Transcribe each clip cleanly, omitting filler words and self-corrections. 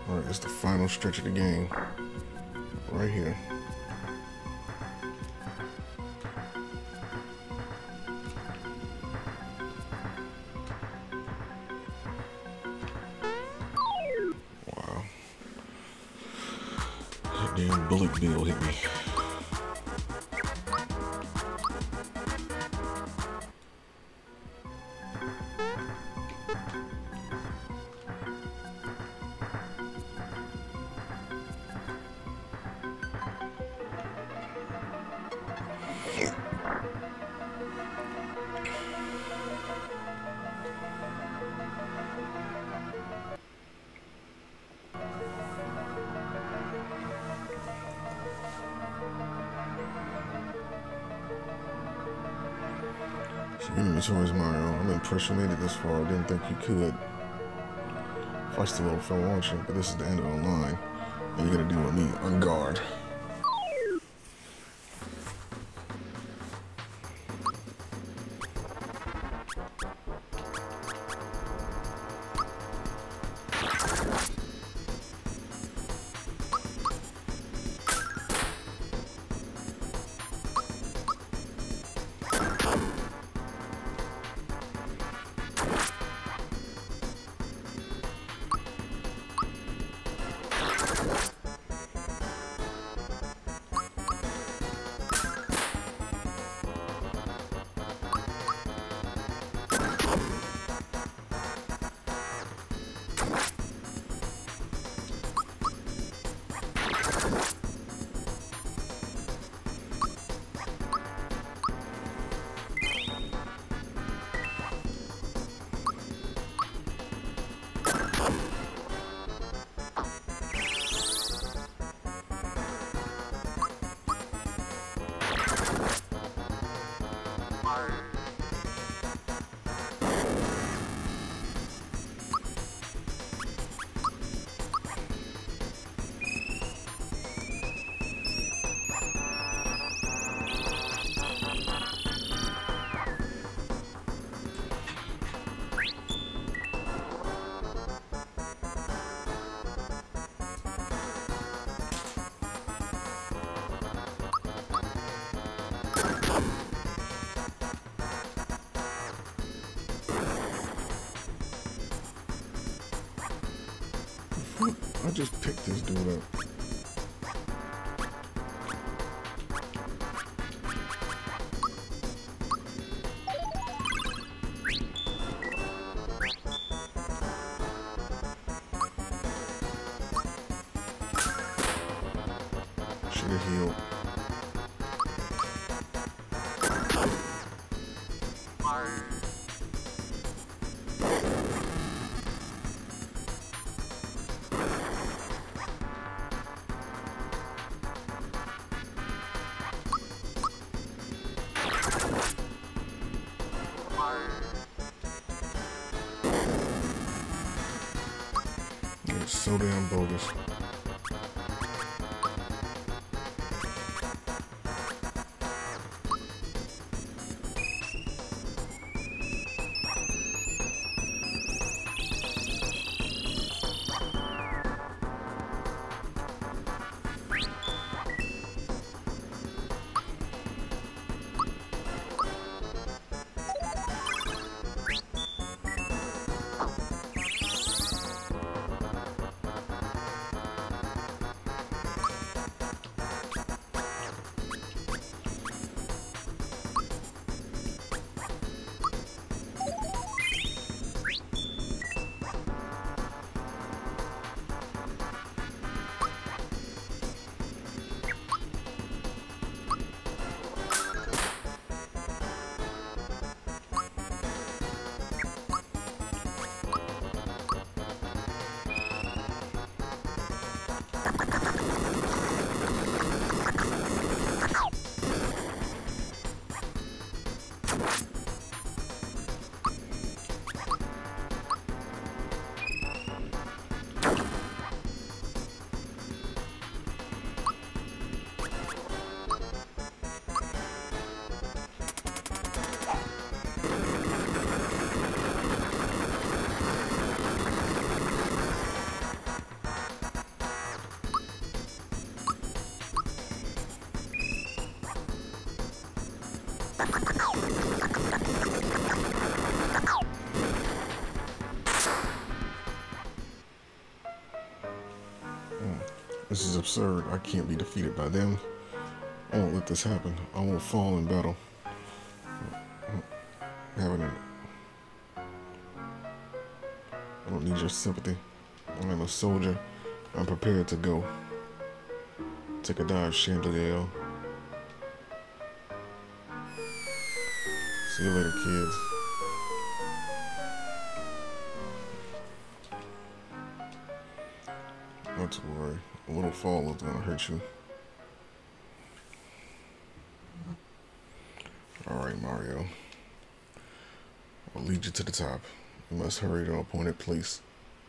Alright, it's the final stretch of the game. Right here. Wow. That damn bullet bill hit me. Inventories, Mario. I'm impressed you made it this far. I didn't think you could. Feisty little fella, aren't you? But this is the end of the line. And you gotta deal with me on guard. I just picked this dude up. Should have healed. It's so damn bogus. This is absurd. I can't be defeated by them. I won't let this happen. I won't fall in battle. I don't need your sympathy. I'm a soldier. I'm prepared to go. Take a dive, Chandelier. See you later, kids. Not to worry. A little fall is gonna hurt you. Alright, Mario. I'll lead you to the top. You must hurry to an appointed place.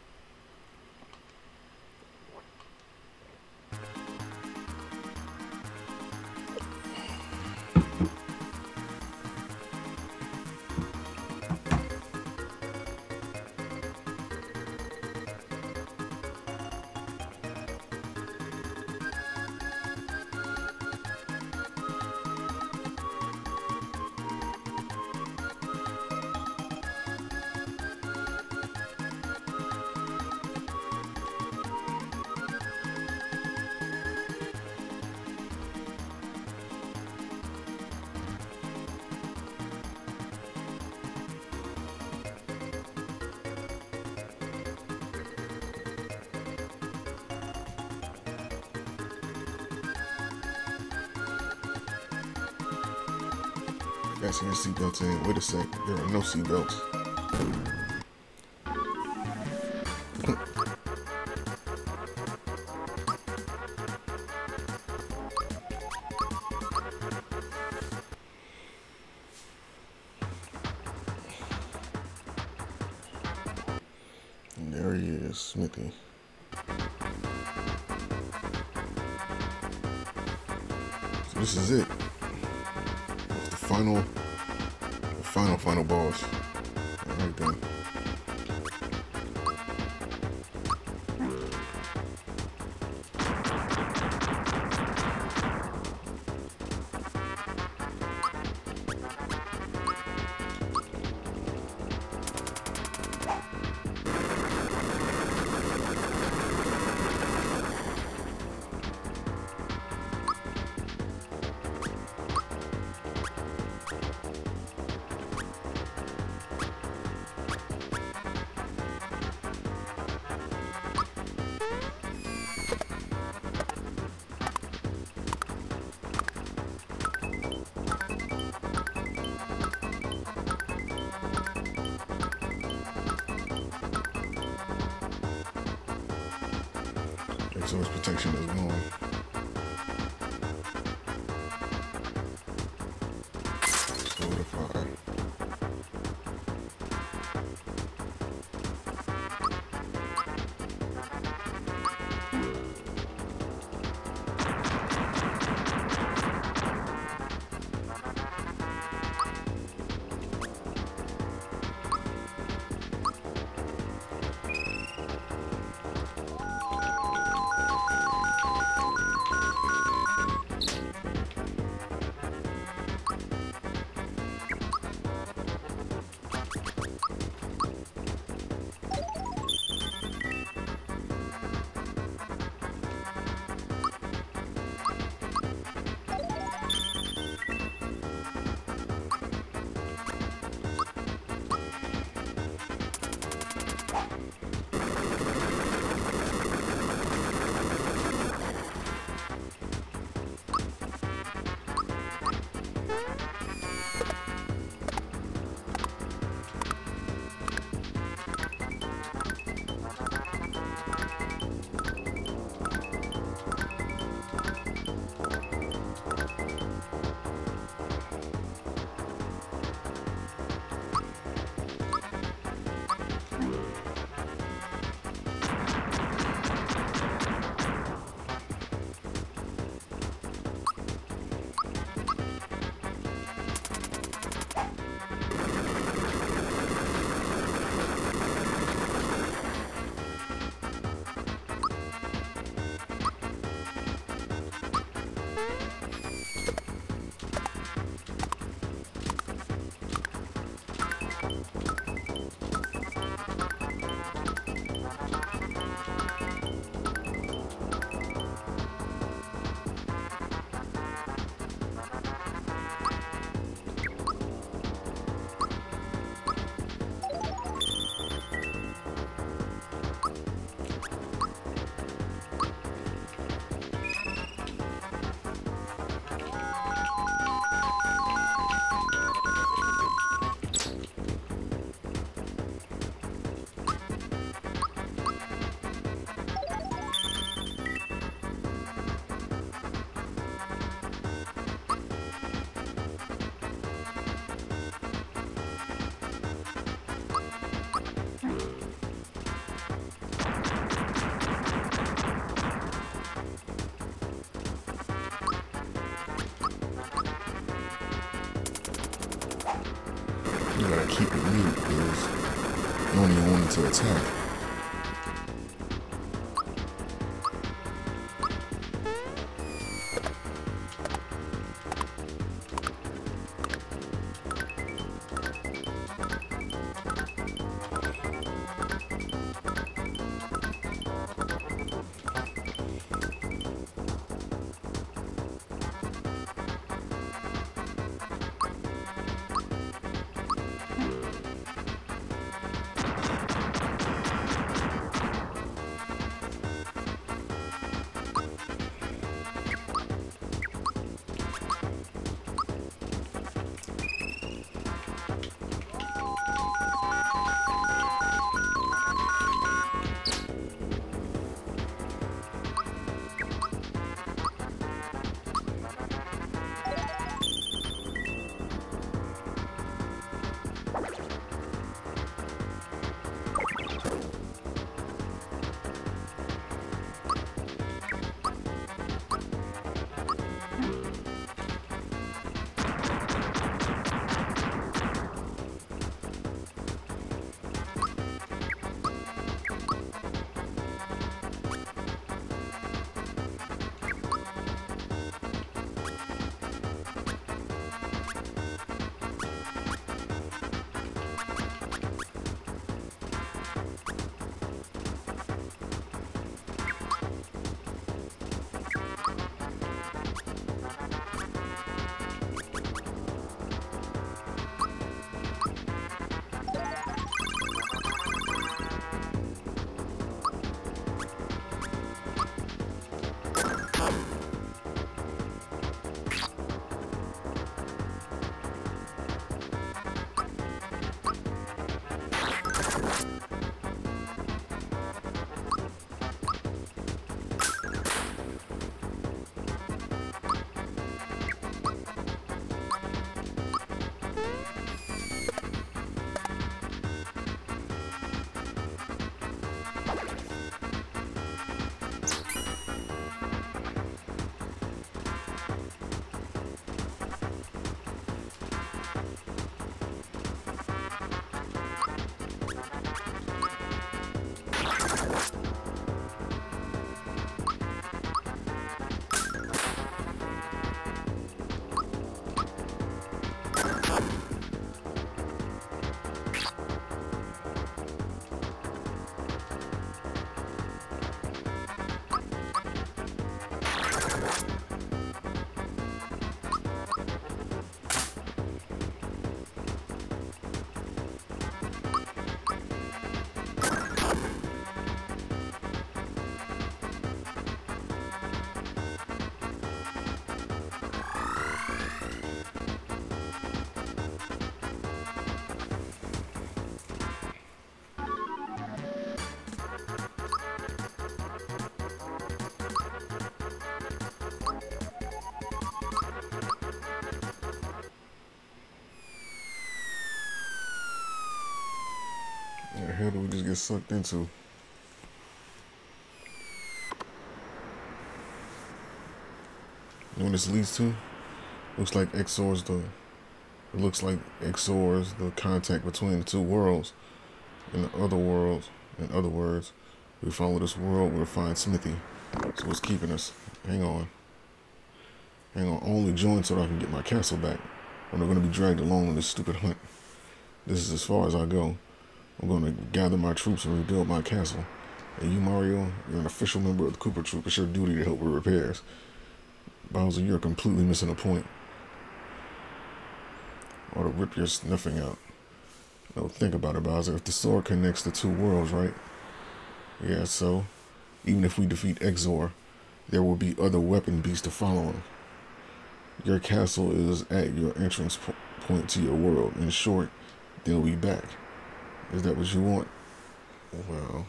Fasten your seatbelts in. Wait a sec. There are no seatbelts. And there he is, Smithy. So this is it. The final boss. Alright then. So his protection is gone. Solidify. is you don't even want it to attack. What the hell did we just get sucked into? You know what this leads to? Looks like Exor's the. It looks like Exor's the contact between the two worlds. In the other worlds, in other words, we follow this world, we'll find Smithy. So what's keeping us? Hang on. Hang on. Only join so that I can get my castle back. I'm not going to be dragged along on this stupid hunt. This is as far as I go. I'm going to gather my troops and rebuild my castle. And you, Mario, you're an official member of the Koopa Troop. It's your duty to help with repairs. Bowser, you're completely missing a point. Or to rip your snuffing out. No, think about it, Bowser. If the sword connects the two worlds, right? Yeah, so even if we defeat Exor, there will be other weapon beasts to follow him. Your castle is at your entrance point to your world. In short, they'll be back. Is that what you want? Well,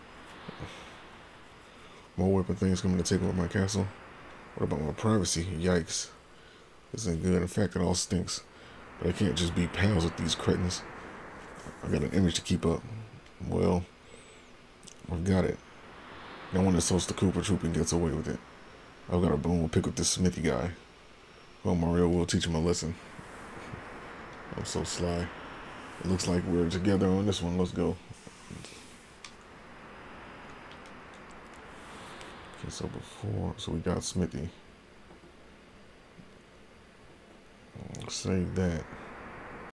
more weapon things coming to take over my castle. What about my privacy? Yikes. This ain't good. In fact, it all stinks. But I can't just be pals with these cretins. I got an image to keep up. Well, I've got it. No one assaults the Koopa Troop and gets away with it. I've got a bone to pick with this Smithy guy. Well, Mario will teach him a lesson. I'm so sly. It looks like we're together on this one. Let's go. Okay, so we got Smithy. Save that.